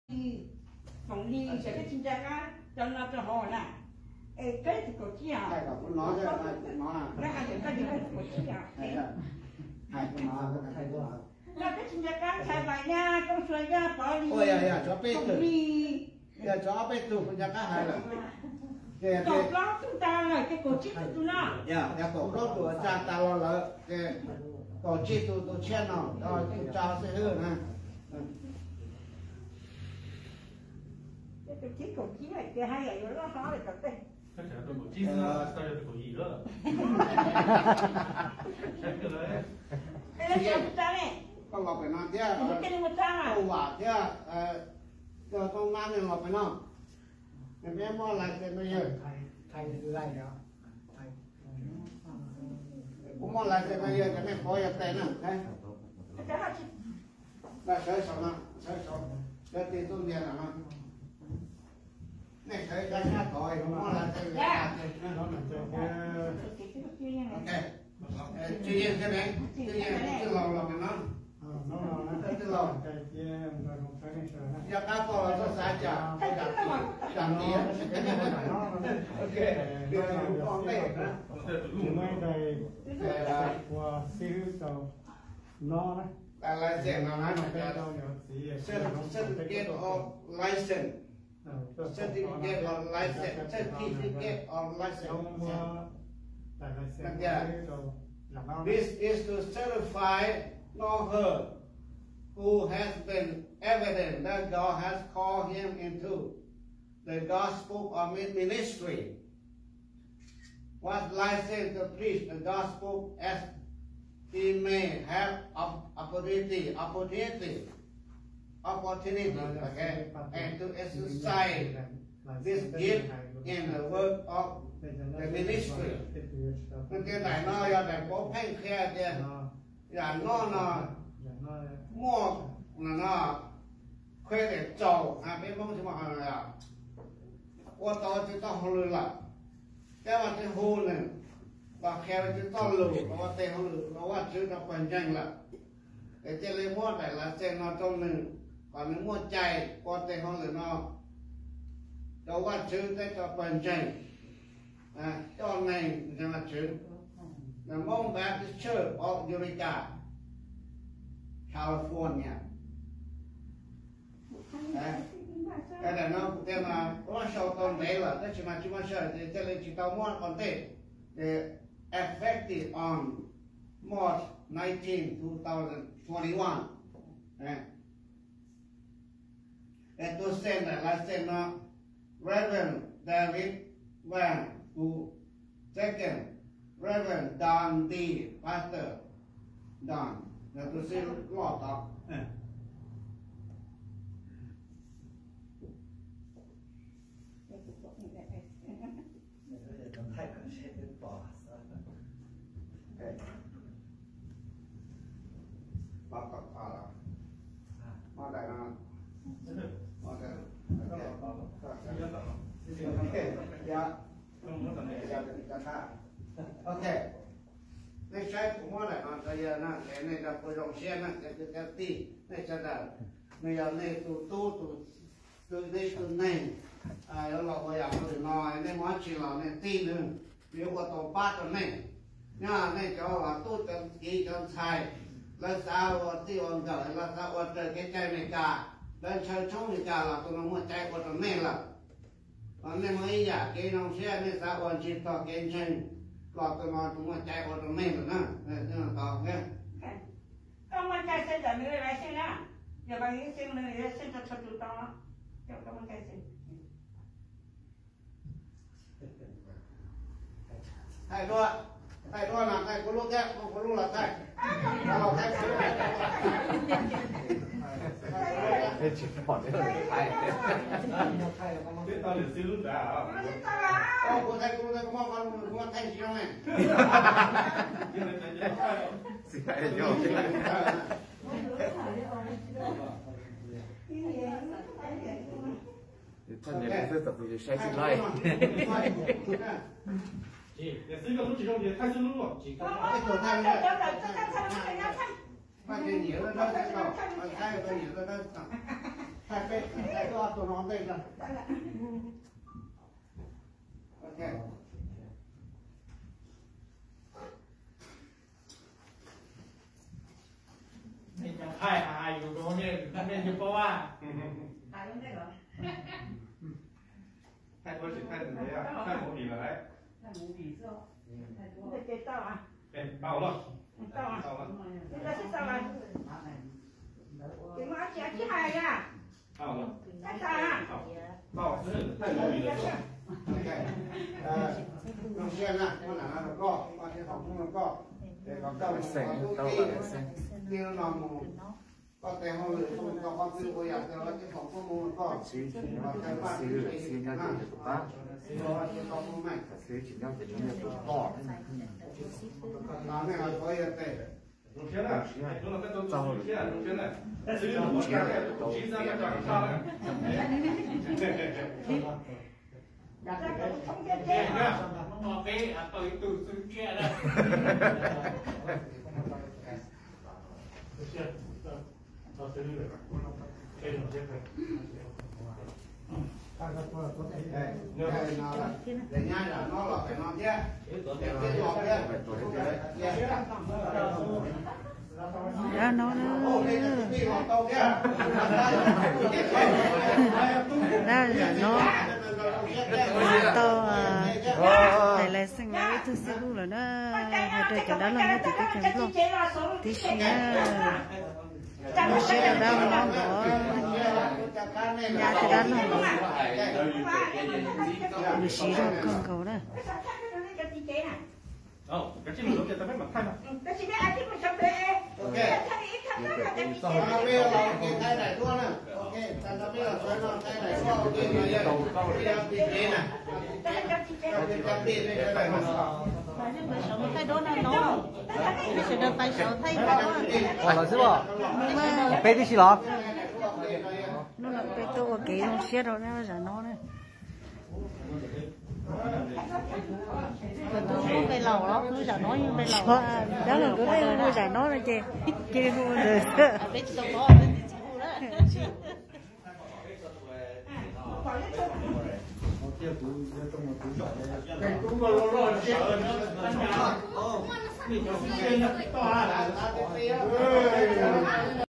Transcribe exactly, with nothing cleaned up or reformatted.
phòng đi sẽ cái chính xác á cho nó cho họ nè ê cái thì có chi à hay là con nói ra nó là cái hai cái gì cái có chi à hai con nói hay quá là cái chính xác á sai bài nha trong suy ra bỏ đi ôi à cho biết từ đi giờ cho biết từ con chắc hay là cái tổ đó chúng ta là cái cổ chi của chúng nó dạ cái tổ đó của cha ta lo lỡ cái tổ chi tu tu chen nó rồi chúng ta sẽ hưởng ha cái chiếc cổ chiếc này kia hay là nó khó để tập đây. Chắc chắn tôi cổ chiếc là sao được cổ gì nữa. Chắc cái đấy. Đây là sao ta này? con ngọc phải nói thế. Cái này một trang à? Câu quả thế. Giờ con nam thì ngọc phải nói. Em em mua lại cái bây giờ. Thầy thì lại đó. Cũng mua lại cái bây giờ cái này có nhập tiền nữa. Đây. Đây sợi sợi nó, sợi sợi. Đây tiền tôi tiền là nó. Này thấy cái nhà tội nó là cái nó là cái ok tuy nhiên cái này tuy nhiên cái lò là mình nó nó là cái lò giờ các cô là rất xa chả chẳng gì ok điều này cũng còn đây chỉ mấy đây qua xíu tàu nó đấy là license nó nói là certificate of license certificate of license, certificate of license. Yeah. This is to certify no her who has been evident that God has called him into the gospel of ministry. What license to preach the gospel as he may have opportunity, opportunity. Opportunity, okay, and to exercise this gift in the work of the ministry. Nên cái này nó là có phanh khe kia, là nó nó mua là nó khuê để trầu, à biết không chứ mà là qua to chứ to hồ lư là, cái mà cái hồ này và khe chứ to lù, nó qua tên hồ lư, nó qua chữ nó quan trọng là, cái trên lấy mua này là trên nó trong mình. Còn nếu mua chạy qua tên không là nó cho qua chữ cái cho phần chạy à cho này cho là chữ là mong Baptist Church of Eureka California à, cái này nó cũng tên là có sau tuần đấy là tất nhiên là chúng ta sẽ thì cho nên chỉ tao mua còn thế để effective on March nineteenth, twenty twenty-one à. And to send that, let's send uh, Reverend David Van, who second Reverend Don D, Pastor Don. Now to say lot of. Bác có thà là, mà đại là. Okay, yeah. Okay. Này sai của mua lại còn bây giờ là cái này là phơi rong xe nè, cái cái cái tì, này cho là bây giờ này tụ tụ tụ từ đây từ này, à nó là bây giờ từ nồi này món chỉ là này tì nữa, ví dụ có tổ bát rồi này, nha này cho là tụ cho kỹ cho xài, là sao tì on gửi là sao on trời cái chai này cả. Đến chơi chống thì cả là tụi nó mua chạy qua tụi này là còn nên mới giả cái nông xe nên sao còn chỉ tỏ cái chân còn tụi nó tụi mua chạy qua tụi này nữa nè nên là tỏ nghe con mang chạy xe trả nữa lại xe nè giờ bà nghĩ xe nữa xe cho cho tụi tao cho con mang chạy xe thầy đua thầy đua là thầy có lúc thế không có lúc là thầy nào thầy Thế chỉ bỏ đấy là thầy. Biết tao liền xin lúc đã. Ô, cô thầy, cô thầy, cô mong con, cô mong thầy gì không này? Xin hãy nhớ chứ. Thân này sẽ tập về sai xin lại. Chị, để xin cái lúc chỉ trong gì thay xin lúc rồi. Chị có cái cửa thang này. Bao nhiêu nhiều nó nó sẽ đâu, bao nhiêu bao nhiêu nó nó thay bên thay tụi nó đây là ok นี่จะถ่ายหาอยู่ตรงนี้นั่นเป็นเพราะว่าถ่ายยังได้เหรอถ่ายตัวสิบแผ่นเลยอ่ะถ่ายหมูผีอะไรถ่ายหมูผีเสื้อถ่ายตัวเจ๊เต้าอ่ะเป็นเป่าหรอเต้าอ่ะเป่าหรอนี่เราชื่อเต้าอะไรถึงมาเจ๊ที่ไหนอ่ะเป่าหรอใช่จ้าเป่าซื้อถ่ายหมูผีเลย ok đồng tiền à con là nó có con sẽ học nó có để có câu có kia nó nằm có cái hồ lửa không có con sư ôi à cái cái phòng có mua có xíu chỉ nhau xíu xíu nhau chỉ được bác rồi có mua mày xíu chỉ nhau chỉ được to nó này là có yên tệ đồng tiền à chúng nó cái tôi đồng tiền đồng tiền nàyซื้อหมูชิ้นเนี่ยชิ้นนั้นจากข้าว Dạ ra cái không biết thế nhá nó cái à tôi từ từ kia đây đây đây nó là để nhai là nó là phải ngon chứ để cái ngọt chứ Đó nó nó đó là nó to này là sinh cái thứ sáu là nó hai trời cho đó là nó từ cái chân luôn tí xíu nó sẽ là đâu nó bỏ nhà thì đó là được xí đâu con cầu đó Ồ, cái chim lửa kia ta biết mặt thay mà. cái chim này chim mình chấm đây ok nó bây giờ là cái tay này luôn nè ok ta bây giờ xoay nó tay này so ok bây giờ bây giờ bị thế này cái chấm đi đây này mà thay đó là nó bây giờ được tay số thay đó Ồ là sư bỏ bé đi xí lọ nó là bé tôi cái nó xé rồi nó là nó đấy tôi muốn về lầu đó tôi giả nói như về lầu đó là tôi thấy tôi giả nói là chị chị mua được biết tôi có biết chị cái cũng có lỗ lỗ chết rồi nó